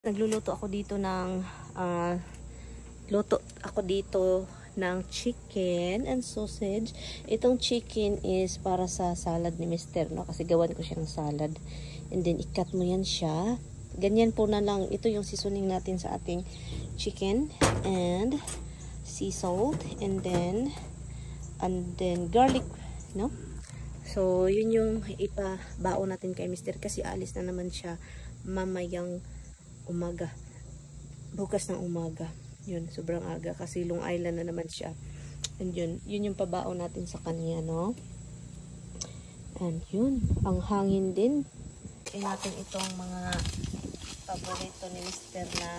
Nagluluto ako dito ng chicken and sausage. Itong chicken is para sa salad ni Mr. No? Kasi gawan ko siyang salad. And then, ikat mo yan siya. Ganyan po na lang. Ito yung seasoning natin sa ating chicken. And sea salt. And then garlic. No? So, yun yung ipabao natin kay Mr. Kasi alis na naman siya mamayang umaga. Bukas ng umaga. Yun, sobrang aga. Kasi Long Island na naman siya. And yun yung pabao natin sa kanya, no? And yun, ang hangin din. Kaya natin itong mga paborito ni Mr. na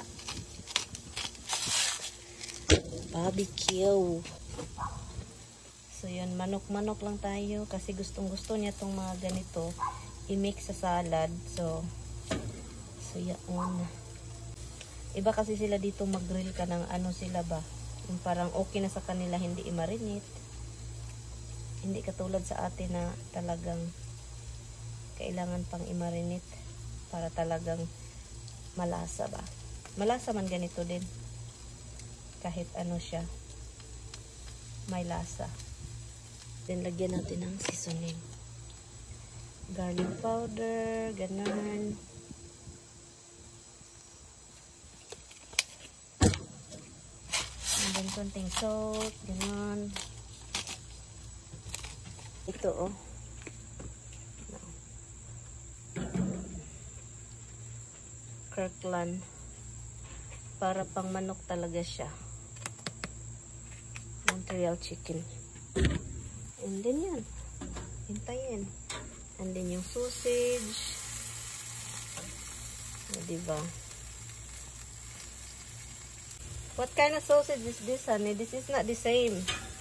barbecue. So yun, manok-manok lang tayo. Kasi gustong-gusto niya itong mga ganito i-mix sa salad. So yan. Iba kasi sila dito mag-grill ka ng ano sila ba? Yung parang okay na sa kanila, hindi i-marinate. Hindi katulad sa atin na talagang kailangan pang i-marinate para talagang malasa ba? Malasa man ganito din. Kahit ano siya. May lasa. Then lagyan natin ng seasoning. Garlic powder, ganun. And then konting salt, gano'n. Ito, oh. Kirkland. Para pang manok talaga siya. Montreal chicken. And then yan. Hintayin. And then yung sausage. Diba? What kind of sausage is this, honey? This is not the same.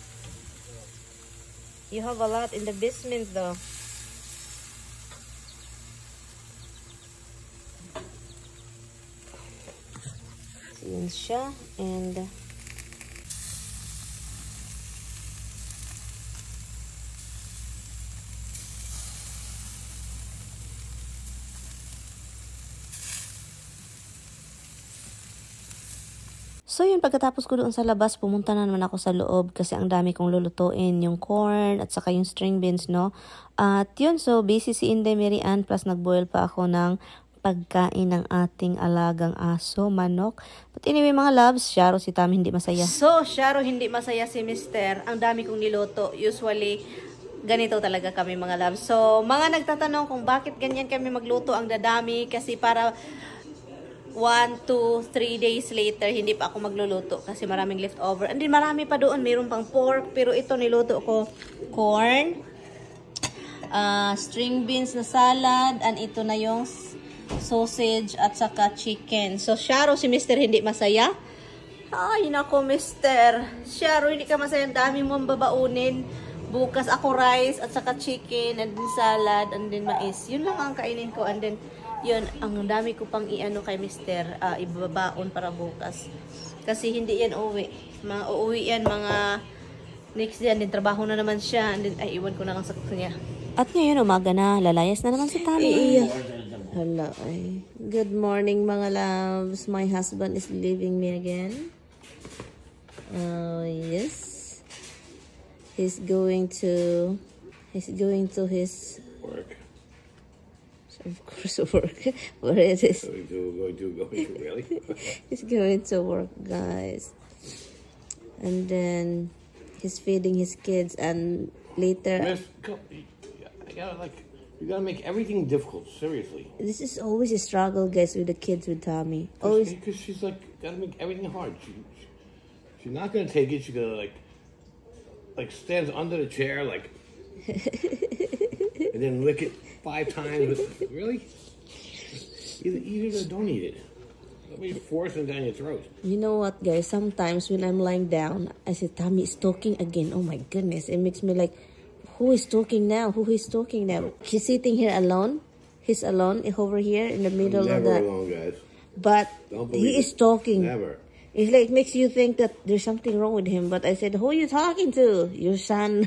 You have a lot in the basement, though. So, yun siya. And so yun, pagkatapos ko doon sa labas, pumunta na naman ako sa loob kasi ang dami kong lulutuin, yung corn at saka yung string beans, no? At yun, so busy si Inday Mary Ann, plus nagboil pa ako ng pagkain ng ating alagang aso, manok. But anyway mga loves, Sharo si Tami hindi masaya. So, Sharo hindi masaya si Mr. Ang dami kong niluto. Usually, ganito talaga kami mga loves. So, mga nagtatanong kung bakit ganyan kami magluto ang dadami kasi para 1, 2, 3 days later, hindi pa ako magluluto kasi maraming leftover. And then marami pa doon, mayroon pang pork. Pero ito niluto ko, corn, string beans na salad, and ito na yung sausage at saka chicken. So, Sharo, si Mr. hindi masaya. Ay, nako, Mr. Sharo, hindi ka masaya. Ang dami mong babaunin. Bukas ako rice at saka chicken, and then salad, and then mais. Yun lang ang kainin ko. And then, yun, ang dami ko pang i-ano kay Mr. Ibabaon para bukas. Kasi hindi yan uwi. Uuwi yan mga next yan. Din trabaho na naman siya. And then, ay, iwan ko na lang sa kanya. At ngayon, umaga na. Lalayas na naman si Tami. Hello. Good morning, mga loves. My husband is leaving me again. Yes. He's going to his work. Of course, work. Where is it? Going to really? He's going to work, guys. And then he's feeding his kids, and later. Miss, you gotta make everything difficult. Seriously. This is always a struggle, guys, with the kids with Tommy. Always. Because she's like gotta make everything hard. She's not gonna take it. She's gonna like stands under the chair like. And then lick it 5 times. Really? Either don't eat it. Let me force it down your throat. You know what, guys? Sometimes when I'm lying down, I say, Tommy is talking again. Oh my goodness. It makes me like, who is talking now? Who is talking now? He's sitting here alone. He's alone over here in the middle of the... Never alone, guys. But he is talking. Never. It's like, makes you think that there's something wrong with him. But I said, who are you talking to? Your son.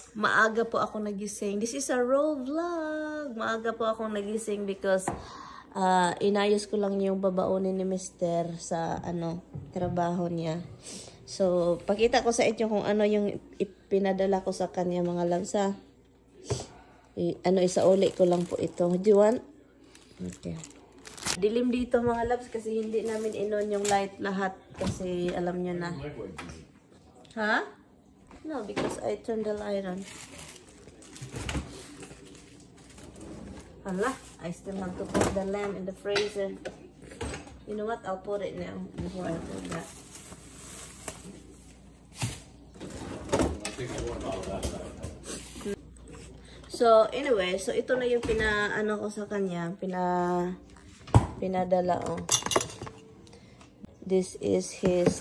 Maaga po ako nagising. This is a raw vlog. Maaga po ako nagising because Inayos ko lang yung babaonin ni Mister sa trabaho niya. So, pakita ko sa inyo kung ano yung ipinadala ko sa kanya mga loves ha. Isauli ko lang po ito. Do you want? Okay. Dilim dito mga loves kasi hindi namin inon yung light lahat kasi alam nyo na. Ha? No, because I turned the light on. Hala, I still have to put the lamp in the freezer. You know what? I'll put it now before I put that. So, anyway, so ito na yung ko sa kanya, pinadala, oh. This is his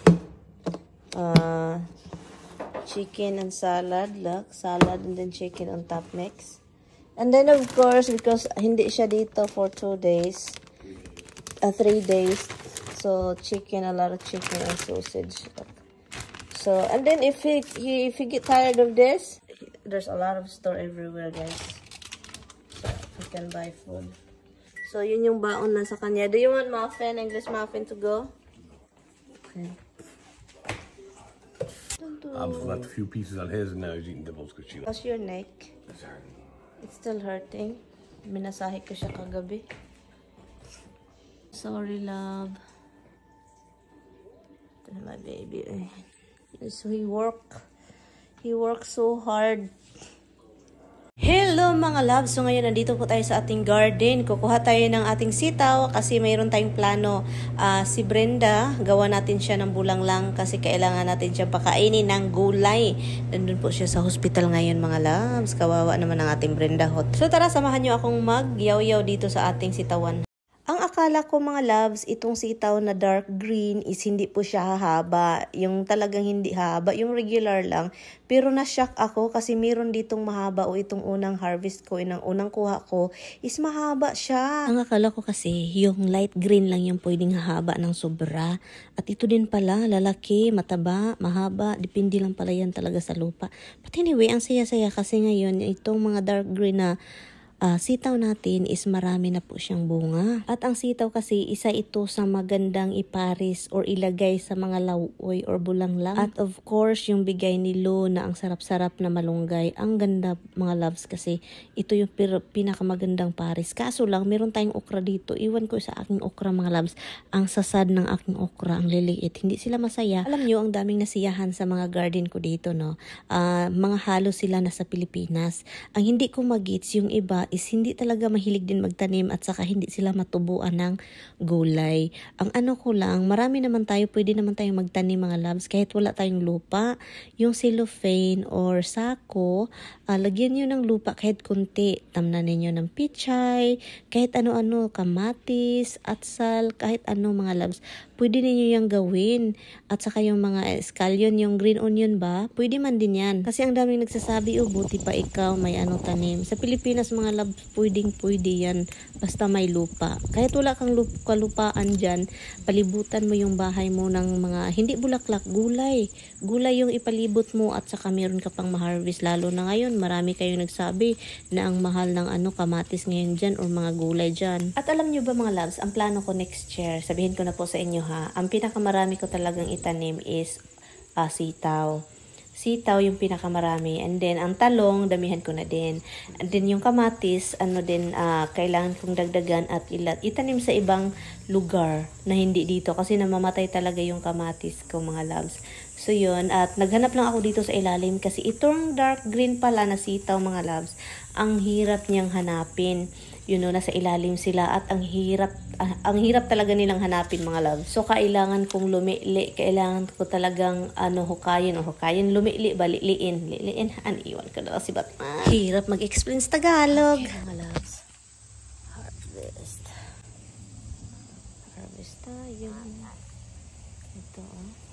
chicken and salad, look, salad and then chicken on top mix. And then of course, because hindi siya dito for 2 days, 3 days, so chicken, a lot of chicken and sausage. So, and then if you get tired of this, there's a lot of store everywhere, guys. So, you can buy food. So, yun yung baon na sa kanya. Do you want muffin, English muffin to go? Okay. I've left a few pieces on his and now he's eating doubles because she How's your neck? It's still hurting. Minasahe ko siya kagabi. Sorry, love. Ito na my baby. So, he worked so hard. Hello mga loves! So ngayon nandito po tayo sa ating garden. Kukuha tayo ng ating sitaw kasi mayroon tayong plano. Si Brenda, gawa natin siya ng bulang lang kasi kailangan natin siya pakainin ng gulay. Nandun po siya sa hospital ngayon mga loves. Kawawa naman ang ating Brenda Hot. So tara, samahan nyo akong magyaw-yaw dito sa ating sitawan. Ang akala ko mga loves, itong sitaw na dark green is hindi po siya hahaba. Yung talagang hindi haba, yung regular lang. Pero na-shock ako kasi meron ditong mahaba o itong unang harvest ko, unang kuha ko is mahaba siya. Ang akala ko kasi yung light green lang yung pwedeng hahaba ng sobra. At ito din pala, lalaki, mataba, mahaba, depende lang pala yan talaga sa lupa. But anyway, ang saya-saya kasi ngayon itong mga dark green na sitaw natin is marami na po siyang bunga. At ang sitaw kasi isa ito sa magandang iparis or ilagay sa mga lawoy or bulanglang. At of course, yung bigay ni Lo na ang sarap-sarap na malunggay. Ang ganda mga loves kasi ito yung pinakamagandang paris. Kaso lang, meron tayong okra dito. Iwan ko sa aking okra mga loves. Ang sasad ng aking okra, ang liliit. Hindi sila masaya. Alam nyo, ang daming nasiyahan sa mga garden ko dito, no? Mga halo sila na sa Pilipinas. Ang hindi ko magits, yung iba is hindi talaga mahilig din magtanim at saka hindi sila matubuan ng gulay. Ang ano ko lang, marami naman tayo, pwede naman tayong magtanim mga loves kahit wala tayong lupa. Yung cellophane or sako, lagyan nyo ng lupa kahit kunti. Tamnan ninyo ng pichay, kahit ano-ano, kamatis, atsal, kahit ano mga loves. Pwede ninyo yung gawin. At saka yung mga scallion, yung green onion ba, pwede man din yan. Kasi ang daming nagsasabi, buti pa ikaw may tanim. Sa Pilipinas mga loves, pwede yan basta may lupa. Kahit wala kang kalupaan dyan, palibutan mo yung bahay mo ng mga hindi bulaklak, gulay. Gulay yung ipalibot mo at saka meron ka pang ma-harvest. Lalo na ngayon, marami kayong nagsabi na ang mahal ng kamatis ngayon dyan or mga gulay dyan. At alam nyo ba mga loves, ang plano ko next year, sabihin ko na po sa inyo ha, ang pinakamarami ko talagang itanim is sitaw. Sitaw yung pinakamarami. And then, ang talong, damihan ko na din. And then, yung kamatis, kailangan kong dagdagan at itanim sa ibang lugar na hindi dito. Kasi namamatay talaga yung kamatis ko, mga loves. So, yun. At naghanap lang ako dito sa ilalim kasi itong dark green pala na sitaw, mga loves, ang hirap niyang hanapin. Nasa ilalim sila at ang hirap talaga nilang hanapin mga loves. So kailangan kong lumili, kailangan ko talagang hukayin, lumili ba, liliin, iwan ko daw si Batman. Hirap mag-explain sa Tagalog. Okay, mga loves. Harvest tayo. Ito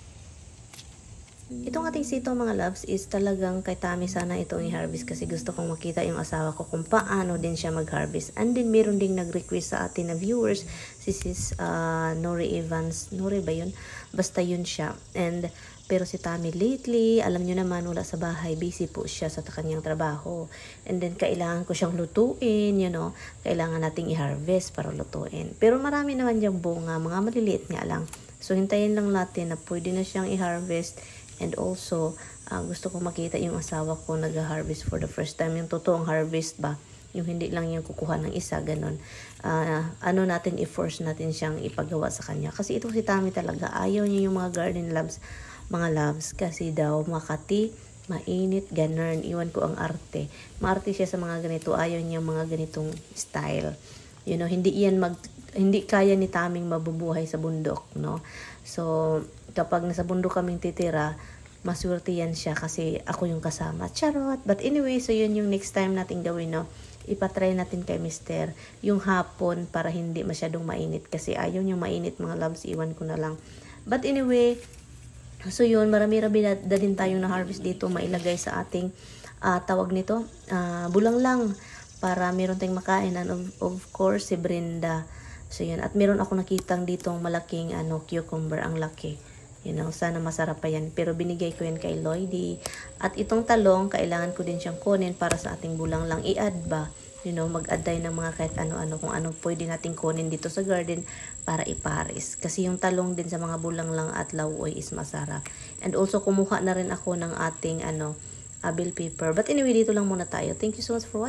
Itong ating sitaw mga loves is talagang kay Tami sana itong i-harvest kasi gusto kong makita yung asawa ko kung paano din siya mag-harvest. And then meron ding nag-request sa atin na viewers, si Sis Nori Evans, Nori ba yun? Basta yun siya. And Pero si Tommy lately, alam nyo naman, wala sa bahay, busy po siya sa kanyang trabaho. And then, kailangan ko siyang lutuin, kailangan nating i-harvest para lutuin. Pero marami naman diyang bunga, mga maliliit nga lang. So, hintayin lang natin na pwede na siyang i-harvest. And also, gusto ko makita yung asawa ko nag-harvest for the first time. Yung totoong harvest ba? Yung hindi lang yung kukuha ng isa, ganun. Natin, i-force natin siyang ipagawa sa kanya. Kasi ito si Tommy talaga, ayaw niya yung mga garden loves, mga loves. Kasi daw, makati, mainit, ganun. Iwan ko ang arte. Maarte siya sa mga ganito. Ayaw niya mga ganitong style. Hindi kaya ni Taming mabubuhay sa bundok, no? So, kapag nasa bundok kaming titira, maswerte yan siya kasi ako yung kasama. Charot! But anyway, so yun yung next time natin gawin, no? Ipatry natin kay Mister yung hapon para hindi masyadong mainit kasi ayaw niyang mainit, mga loves, iwan ko na lang. But anyway, so yun, marami-rami na din tayong na-harvest dito, mailagay sa ating tawag nito, bulang lang para meron tayong makain. And of course, si Brenda. So yun, at meron ako nakitang ditong malaking cucumber, ang laki. Sana masarap pa yan. Pero binigay ko yan kay Lloydie. At itong talong, kailangan ko din siyang kunin para sa ating bulang lang. I-add ba? Mag-add tayo ng mga kahit ano-ano, kung ano pwede natin kunin dito sa garden para ipares. Kasi yung talong din sa mga bulang lang at lauoy is masarap. And also, kumuha na rin ako ng ating bell pepper. But anyway, dito lang muna tayo. Thank you so much for watching.